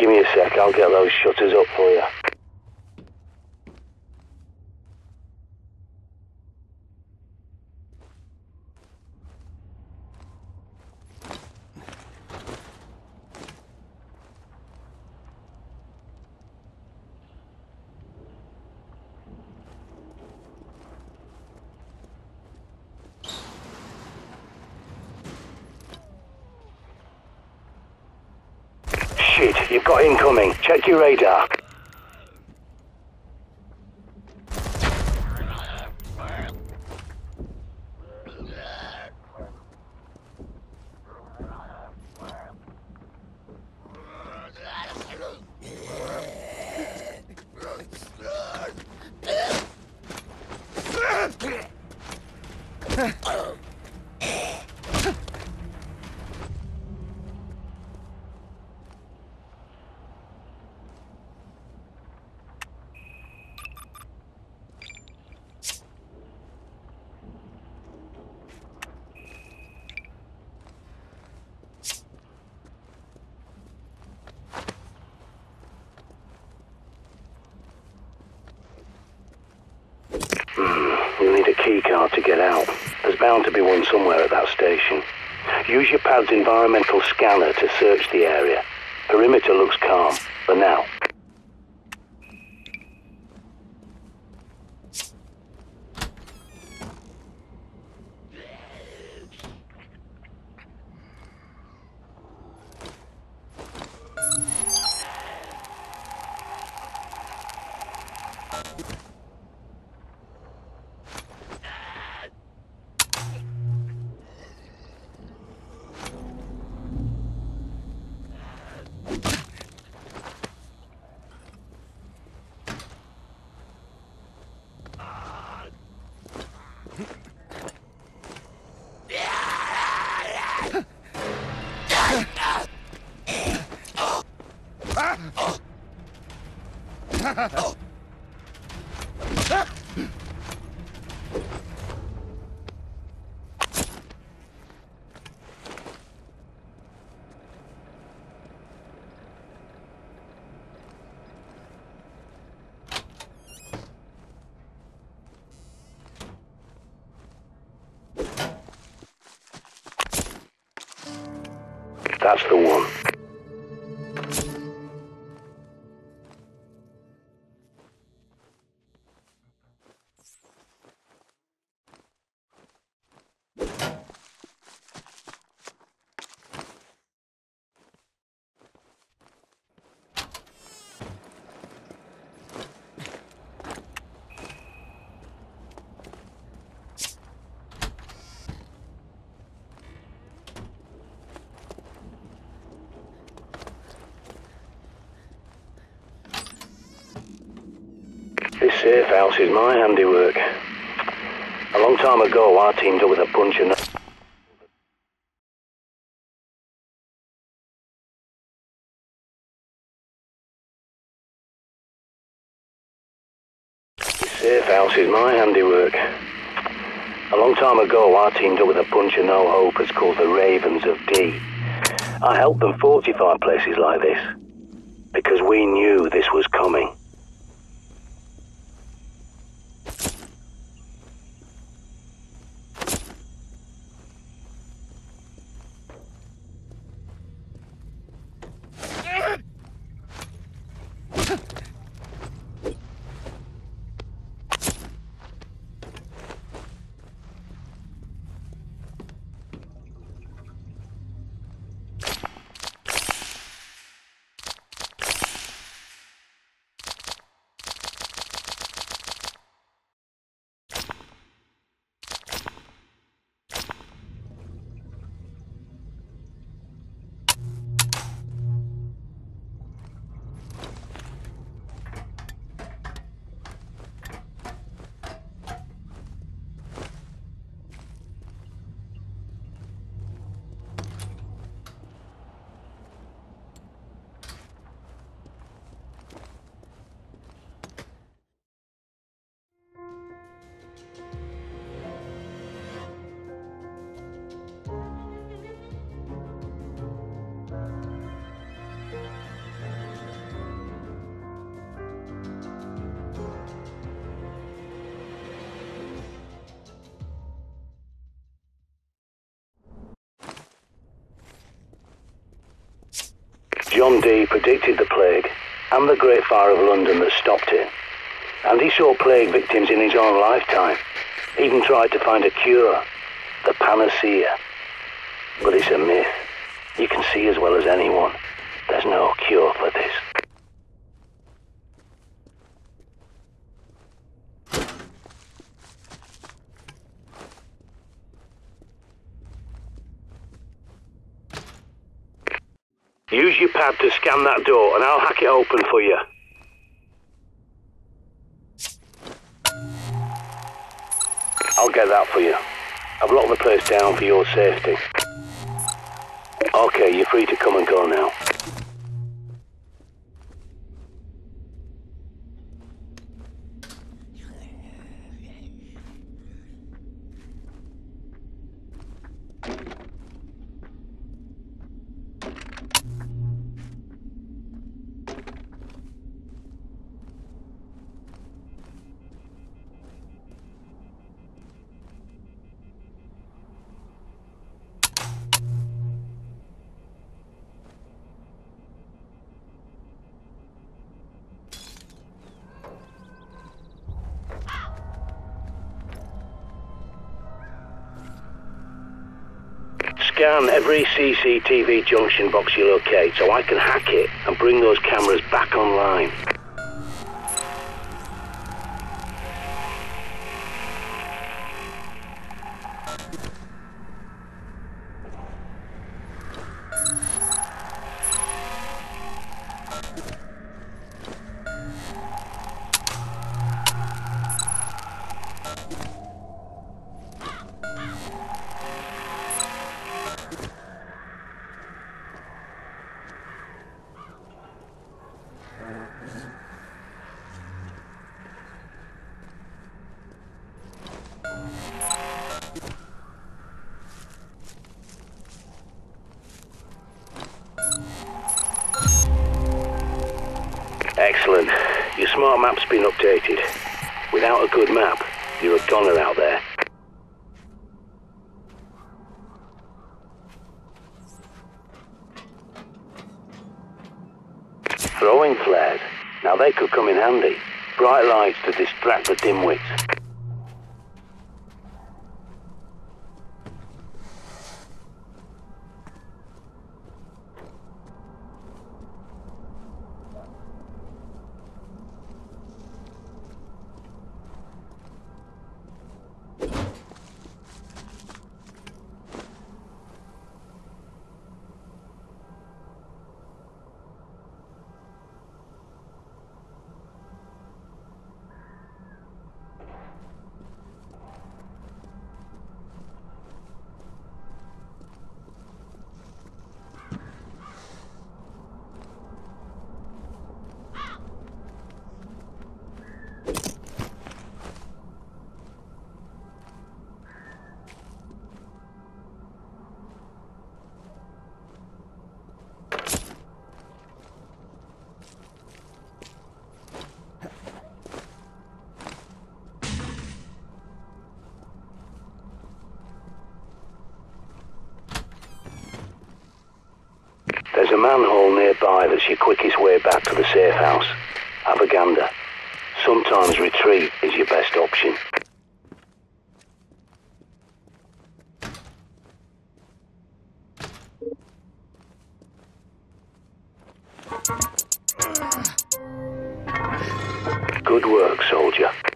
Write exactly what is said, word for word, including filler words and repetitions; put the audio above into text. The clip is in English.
give me a sec, I'll get those shutters up for you. Shit, you've got incoming. Check your radar. You'll need a key card to get out. There's bound to be one somewhere at that station. Use your pad's environmental scanner to search the area. Perimeter looks calm, for now. That's the one. This safe house is my handiwork. A long time ago, I teamed up with a bunch of... This safe house is my handiwork. A long time ago, I teamed up with a bunch of no-hopers called the Ravens of D. I helped them fortify places like this, because we knew this was coming. John Dee predicted the plague and the Great Fire of London that stopped it. And he saw plague victims in his own lifetime. Even tried to find a cure, the panacea. But it's a myth. You can see as well as anyone, there's no cure for this. Use your pad to scan that door and I'll hack it open for you. I'll get that for you. I've locked the place down for your safety. Okay, you're free to come and go now. Scan every C C T V junction box you locate so I can hack it and bring those cameras back online. Excellent. Your smart map's been updated. Without a good map, you're a goner out there. Throwing flares. Now they could come in handy. Bright lights to distract the dimwits. There's a manhole nearby that's your quickest way back to the safe house. Have a gander. Sometimes retreat is your best option. Good work, soldier.